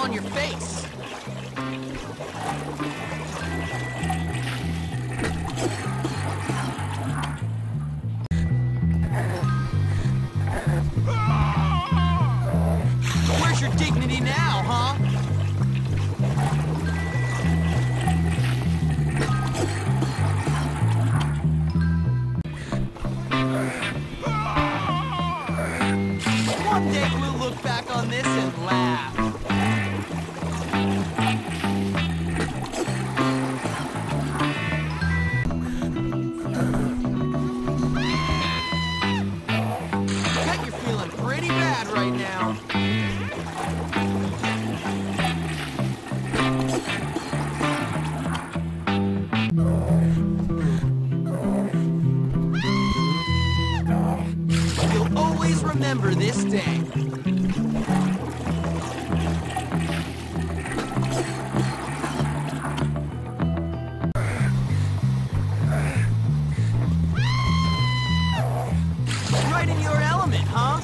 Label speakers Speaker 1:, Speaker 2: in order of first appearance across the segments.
Speaker 1: on your face. Where's your dignity now, huh? One day we'll look back on this and laugh. Bet you're feeling pretty bad right now. You'll always remember this day. Right in your element, huh?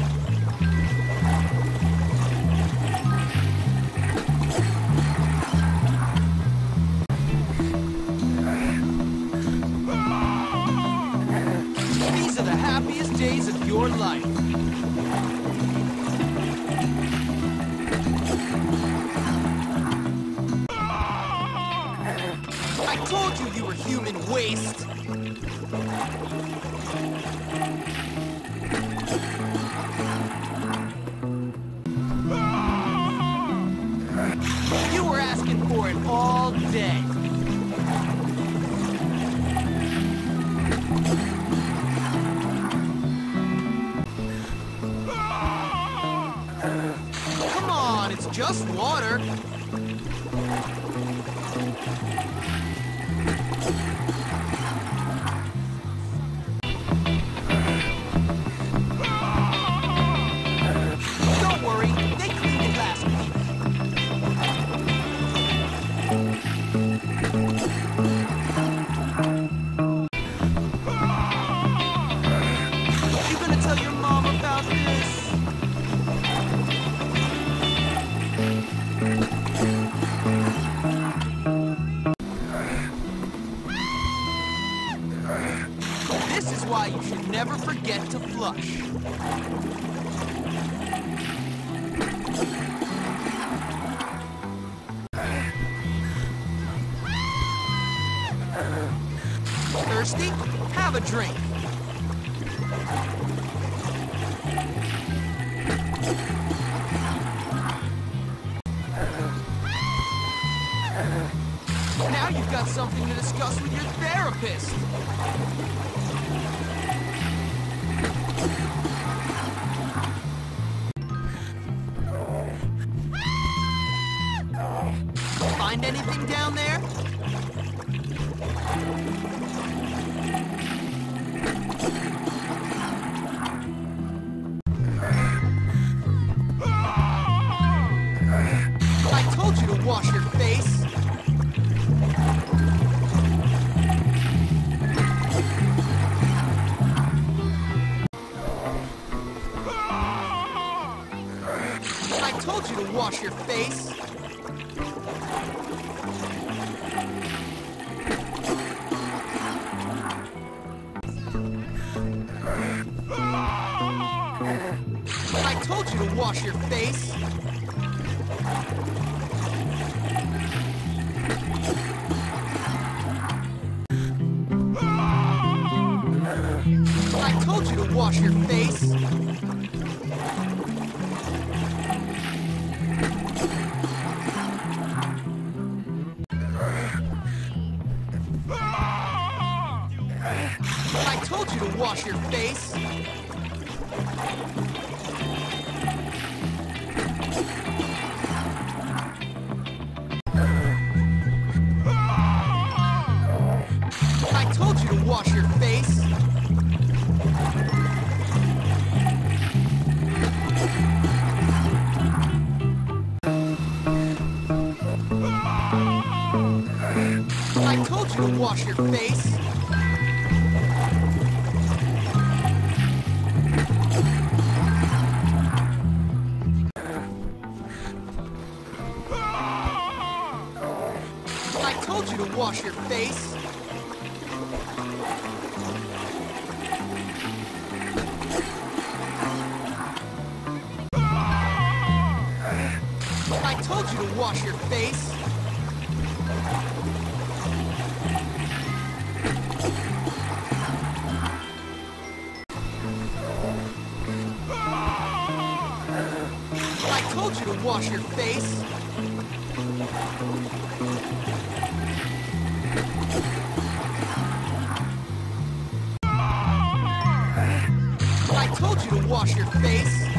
Speaker 1: These are the happiest days of your life. I told you you were human waste. You were asking for it all day. Come on, it's just water. Don't worry, they cleaned it last week. You gonna tell your mom about this? This is why you should never forget to flush. Thirsty? Have a drink. Now you've got something to discuss with your therapist. Find anything down there? I told you to wash your face. I told you to wash your face. I told you to wash your face. I told you to wash your face. I told you to wash your face. I told you to wash your face. I told you to wash your face. to wash your face. I told you to wash your face. I told you to wash your face. I told you to wash your face.